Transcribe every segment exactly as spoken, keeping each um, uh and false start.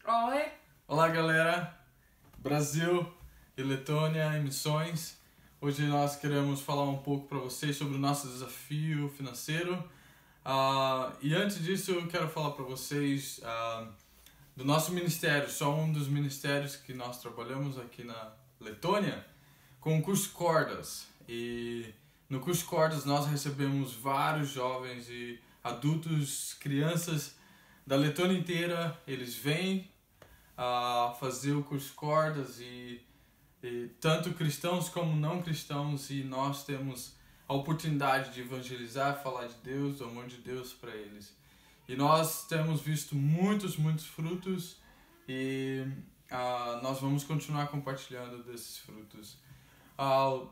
Oi! Olá galera, Brasil e Letônia em missões. Hoje nós queremos falar um pouco para vocês sobre o nosso desafio financeiro. Uh, e antes disso eu quero falar para vocês uh, do nosso ministério, só um dos ministérios que nós trabalhamos aqui na Letônia, com o curso Cordas. E no curso Cordas nós recebemos vários jovens e adultos, crianças da Letônia inteira. Eles vêm a fazer o curso Cordas e, e tanto cristãos como não cristãos, e nós temos a oportunidade de evangelizar, falar de Deus, do amor de Deus para eles. E nós temos visto muitos, muitos frutos e uh, nós vamos continuar compartilhando desses frutos. Uh,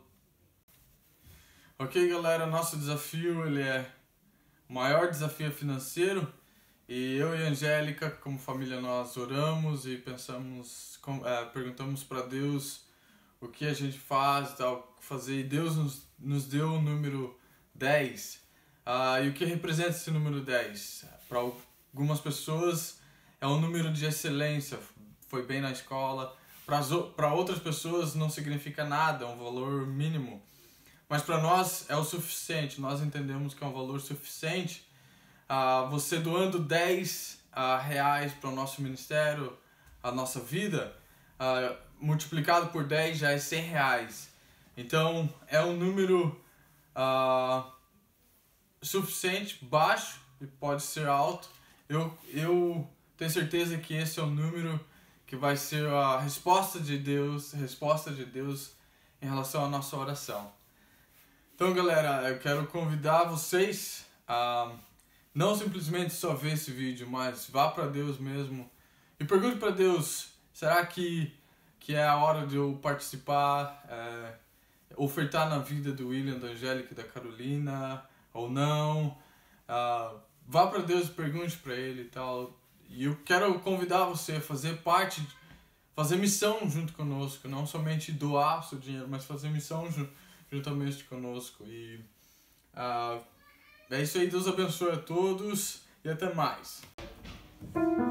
ok galera, nosso desafio ele é o maior desafio financeiro. E eu e a Angélica, como família, nós oramos e pensamos, com, é, perguntamos para Deus o que a gente faz, tal, fazer. E Deus nos, nos deu o número dez. Uh, e o que representa esse número dez? Para algumas pessoas é um número de excelência, foi bem na escola. Para outras pessoas não significa nada, é um valor mínimo. Mas para nós é o suficiente, nós entendemos que é um valor suficiente. Uh, você doando dez uh, reais para o nosso ministério, a nossa vida, uh, multiplicado por dez já é cem reais. Então é um número uh, suficiente, baixo e pode ser alto. Eu, eu tenho certeza que esse é o número que vai ser a resposta de Deus, a resposta de Deus em relação à nossa oração. Então galera, eu quero convidar vocês a não simplesmente só ver esse vídeo, mas vá para Deus mesmo e pergunte para Deus: será que, que é a hora de eu participar, é, ofertar na vida do William, da Angélica e da Carolina ou não? Uh, vá para Deus e pergunte para Ele e tal. E eu quero convidar você a fazer parte, fazer missão junto conosco, não somente doar o seu dinheiro, mas fazer missão juntamente conosco. E uh, é isso aí, Deus abençoe a todos e até mais.